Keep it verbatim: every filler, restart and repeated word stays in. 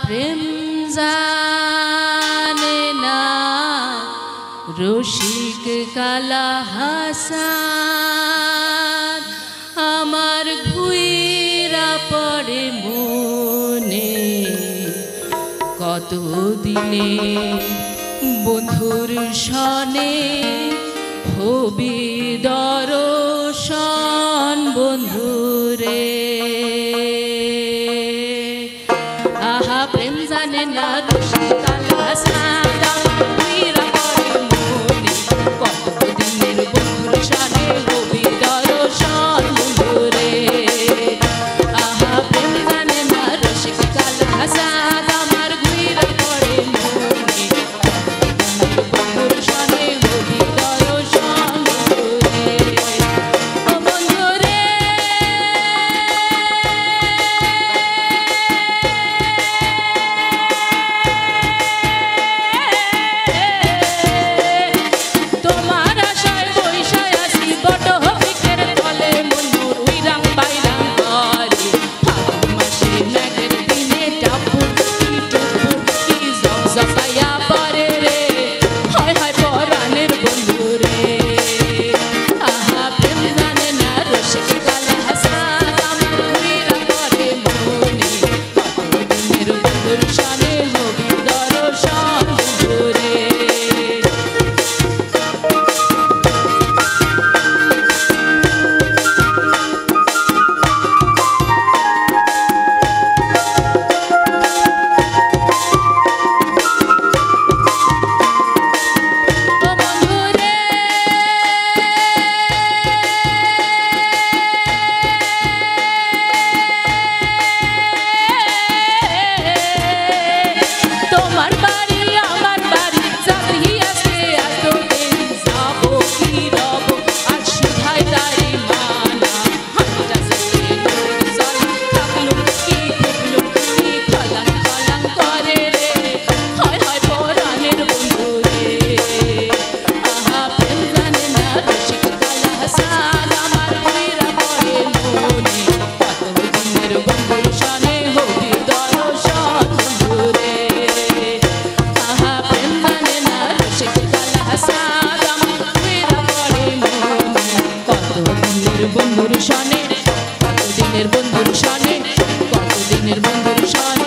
প্রেম জানে না রসিক কালা হাসান আমার ঘুইরা পড়ে মনে কত দিনে বন্ধুর সনে হবি দর্শন বন্ধুরে আহা প্রেম জানে না রসিক কালা হাসান বন্ধুর সনে কতদিনের বন্ধুর সনে কতদিনের বন্ধুর সনে